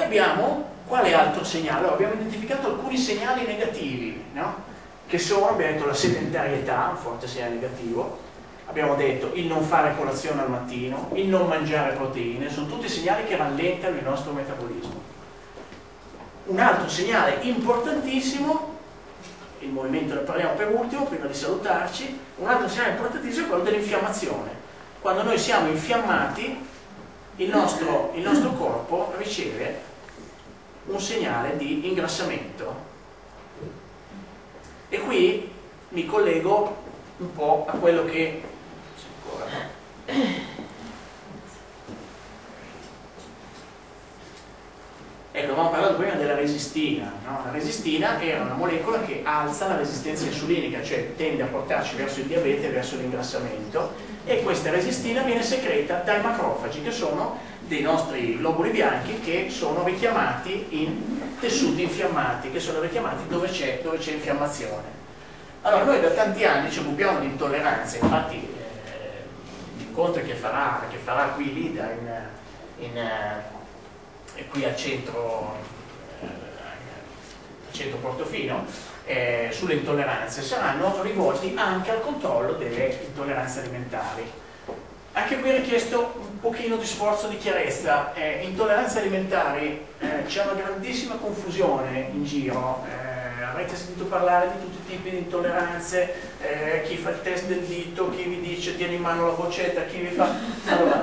abbiamo quale altro segnale? Allora, abbiamo identificato alcuni segnali negativi, no? Che sono, abbiamo detto, la sedentarietà, un forte segnale negativo, abbiamo detto il non fare colazione al mattino, il non mangiare proteine, sono tutti segnali che rallentano il nostro metabolismo. Un altro segnale importantissimo, il movimento ne parliamo per ultimo, prima di salutarci, un altro segnale importantissimo è quello dell'infiammazione. Quando noi siamo infiammati, il nostro corpo riceve un segnale di ingrassamento. E qui mi collego un po' a quello che... Ecco, avevamo parlato prima della resistina, no? La resistina era una molecola che alza la resistenza insulinica, cioè tende a portarci verso il diabete, verso l'ingrassamento, e questa resistina viene secreta dai macrofagi, che sono dei nostri globuli bianchi che sono richiamati in tessuti infiammati, che sono richiamati dove c'è infiammazione. Allora, noi da tanti anni ci occupiamo di intolleranze, infatti l'incontro che farà qui Lida qui al centro Portofino sulle intolleranze saranno rivolti anche al controllo delle intolleranze alimentari. Anche qui è richiesto un pochino di sforzo di chiarezza. Intolleranze alimentari, c'è una grandissima confusione in giro. Avrete sentito parlare di tutti i tipi di intolleranze, chi fa il test del dito, chi vi dice tieni in mano la boccetta, chi vi fa... Allora,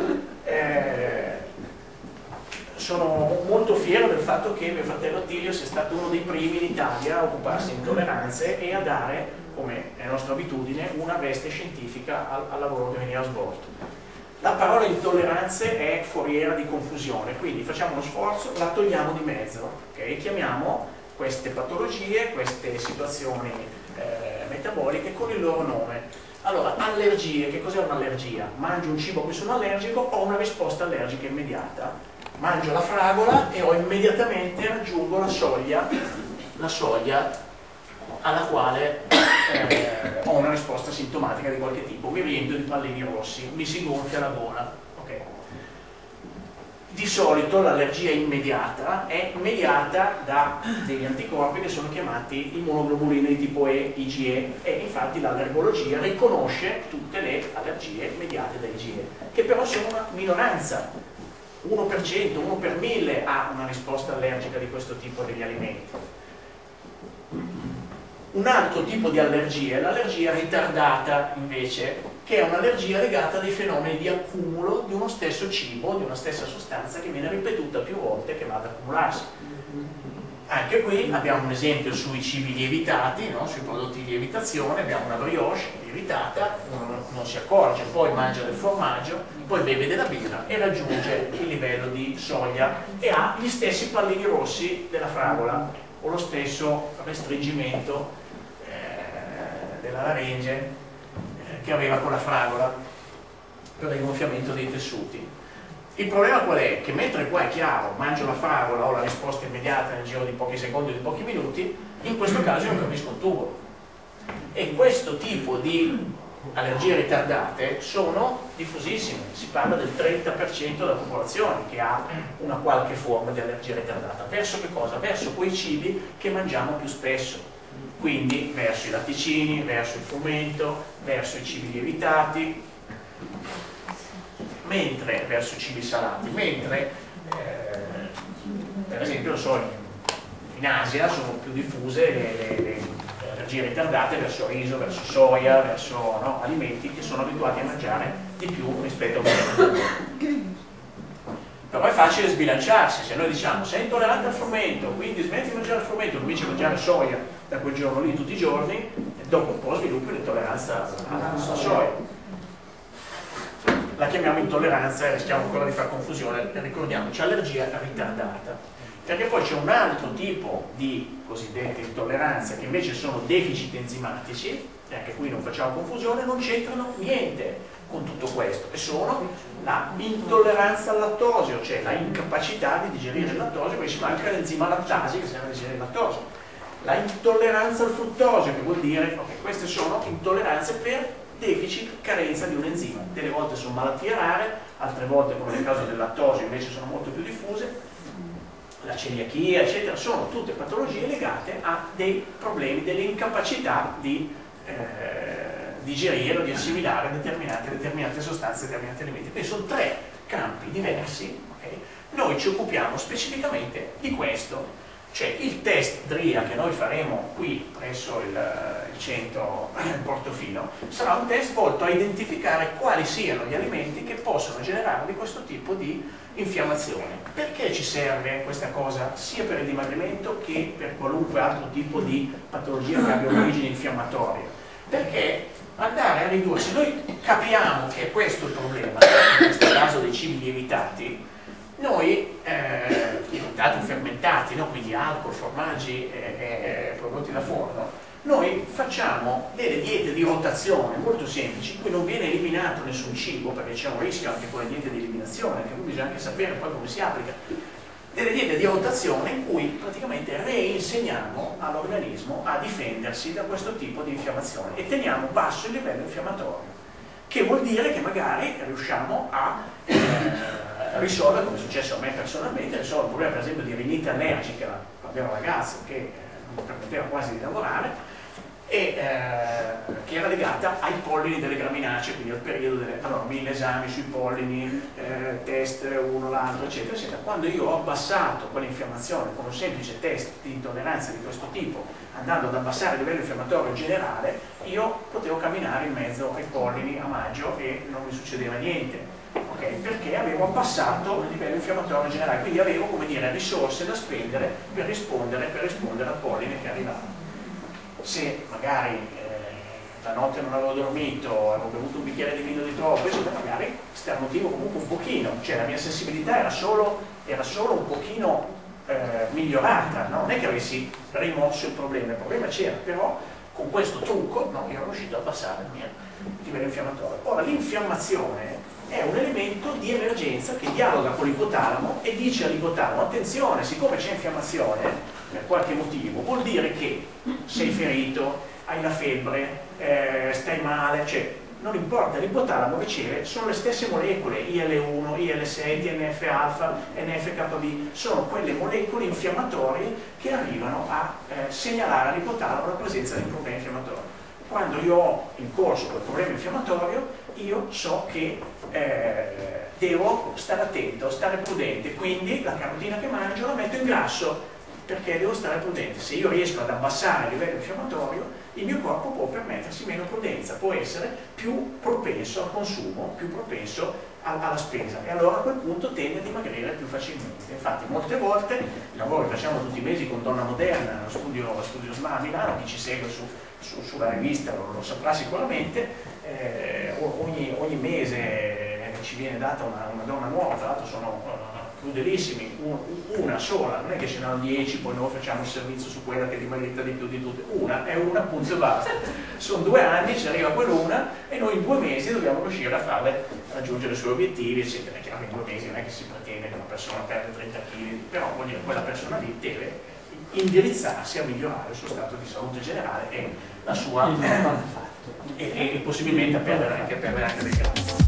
sono molto fiero del fatto che mio fratello Attilio sia stato uno dei primi in Italia a occuparsi di intolleranze e a dare, come è nostra abitudine, una veste scientifica al lavoro che veniva svolto. La parola intolleranze è foriera di confusione, quindi facciamo uno sforzo, la togliamo di mezzo, okay? Chiamiamo queste patologie, queste situazioni metaboliche con il loro nome. Allora, allergie, che cos'è un'allergia? Mangio un cibo a cui sono allergico, ho una risposta allergica immediata. Mangio la fragola e immediatamente raggiungo la soglia alla quale ho una risposta sintomatica di qualche tipo, mi riempio di pallini rossi, mi si gonfia la gola. Okay. Di solito l'allergia immediata è mediata da degli anticorpi che sono chiamati immunoglobuline di tipo E, IgE, e infatti l'allergologia riconosce tutte le allergie mediate da IgE, che però sono una minoranza. 1%, 1 per 1000 ha una risposta allergica di questo tipo degli alimenti. Un altro tipo di allergia è l'allergia ritardata invece, che è un'allergia legata a dei fenomeni di accumulo di uno stesso cibo, di una stessa sostanza che viene ripetuta più volte, che va ad accumularsi. Anche qui abbiamo un esempio sui cibi lievitati, no? Sui prodotti di lievitazione, abbiamo una brioche lievitata, uno non si accorge, poi mangia del formaggio, poi beve della birra e raggiunge il livello di soglia e ha gli stessi pallini rossi della fragola o lo stesso restringimento della laringe che aveva con la fragola per il gonfiamento dei tessuti. Il problema qual è? Che mentre qua è chiaro, mangio la fragola, ho la risposta immediata nel giro di pochi secondi o di pochi minuti, in questo caso io non capisco un tubo. E questo tipo di allergie ritardate sono diffusissime, si parla del 30% della popolazione che ha una qualche forma di allergia ritardata. Verso che cosa? Verso quei cibi che mangiamo più spesso, quindi verso i latticini, verso il frumento, verso i cibi lievitati, mentre verso i cibi salati, mentre per esempio in Asia sono più diffuse le allergie ritardate verso riso, verso soia, verso alimenti che sono abituati a mangiare di più rispetto a quelli. Però è facile sbilanciarsi, se noi diciamo sei intollerante al frumento, quindi smetti di mangiare il frumento, cominci a mangiare soia da quel giorno lì tutti i giorni, e dopo un po' sviluppi l'intolleranza alla soia. La chiamiamo intolleranza e rischiamo ancora di fare confusione, ricordiamoci, allergia ritardata. Perché poi c'è un altro tipo di cosiddette intolleranze che invece sono deficit enzimatici, e anche qui non facciamo confusione, non c'entrano niente con tutto questo, e sono la intolleranza al lattosio, cioè la incapacità di digerire il lattosio, perché ci manca l'enzima lattasi che serve a digerire il lattosio. La intolleranza al fruttosio, che vuol dire, ok, queste sono intolleranze per deficit, carenza di un enzima. Delle volte sono malattie rare, altre volte, come nel caso del lattosio, invece sono molto più diffuse. la celiachia, eccetera, sono tutte patologie legate a dei problemi, delle incapacità di digerire o di assimilare determinate sostanze, determinati alimenti. Quindi sono 3 campi diversi, okay? Noi ci occupiamo specificamente di questo. Cioè il test DRIA che noi faremo qui presso il centro Portofino sarà un test volto a identificare quali siano gli alimenti che possono generarvi questo tipo di infiammazione. Perché ci serve questa cosa sia per il dimagrimento che per qualunque altro tipo di patologia che abbia origine infiammatoria? Perché andare a ridurre, se noi capiamo che è questo il problema, in questo caso dei cibi lievitati, noi, lievitati, fermentati, no? Quindi alcol, formaggi e prodotti da forno, noi facciamo delle diete di rotazione molto semplici, in cui non viene eliminato nessun cibo, perché c'è un rischio anche con le diete di eliminazione, che bisogna anche sapere poi come si applica, delle diete di rotazione in cui praticamente reinsegniamo all'organismo a difendersi da questo tipo di infiammazione e teniamo basso il livello infiammatorio, che vuol dire che magari riusciamo a risolvere, come è successo a me personalmente, risolvere il problema per esempio di rinite allergica quando ero ragazzo che non permetteva quasi di lavorare e che era legata ai pollini delle graminacee, quindi al periodo delle 1000 esami sui pollini, test uno, l'altro, eccetera, eccetera. Quando io ho abbassato quell'infiammazione con un semplice test di intolleranza di questo tipo, andando ad abbassare il livello infiammatorio generale, io potevo camminare in mezzo ai pollini a maggio e non mi succedeva niente. Okay? Perché avevo abbassato il livello infiammatorio generale, quindi avevo, come dire, risorse da spendere per rispondere al polline che arrivava. Se magari la notte non avevo dormito, avevo bevuto un bicchiere di vino di troppo, eccetera, magari sternutivo comunque un pochino, cioè la mia sensibilità era solo un pochino migliorata, no? Non è che avessi rimosso il problema c'era, però con questo trucco no, io ero riuscito ad abbassare il mio livello infiammatorio. Ora l'infiammazione è un elemento di emergenza che dialoga con l'ipotalamo e dice all'ipotalamo: attenzione, siccome c'è infiammazione per qualche motivo, vuol dire che sei ferito, hai la febbre, stai male, cioè non importa, l'ipotalamo riceve, sono le stesse molecole, IL-1, IL-6, TNF-alfa, NF-κB, sono quelle molecole infiammatorie che arrivano a segnalare all'ipotalamo la presenza di un problema infiammatorio. Quando io ho in corso quel problema infiammatorio, io so che devo stare attento, stare prudente, quindi la carotina che mangio la metto in grasso, perché devo stare prudente. Se io riesco ad abbassare il livello infiammatorio, il mio corpo può permettersi meno prudenza, può essere più propenso al consumo, più propenso alla spesa, e allora a quel punto tende a dimagrire più facilmente. Infatti molte volte i lavori che facciamo tutti i mesi con Donna Moderna, lo studio SMA a Milano, chi ci segue sulla rivista lo saprà sicuramente, ogni mese ci viene data una donna nuova, tra l'altro sono crudelissimi, una sola, non è che ce n'hanno 10, poi noi facciamo il servizio su quella che è dimagrita di più di tutte, è una punto e basta. Sono 2 anni, ci arriva quell'una e noi in 2 mesi dobbiamo riuscire a farle raggiungere i suoi obiettivi, eccetera. Chiaro che in 2 mesi non è che si pretende che una persona perde 30 kg, però vuol dire, quella persona lì deve indirizzarsi a migliorare il suo stato di salute generale e la sua e possibilmente a perdere anche dei grammi.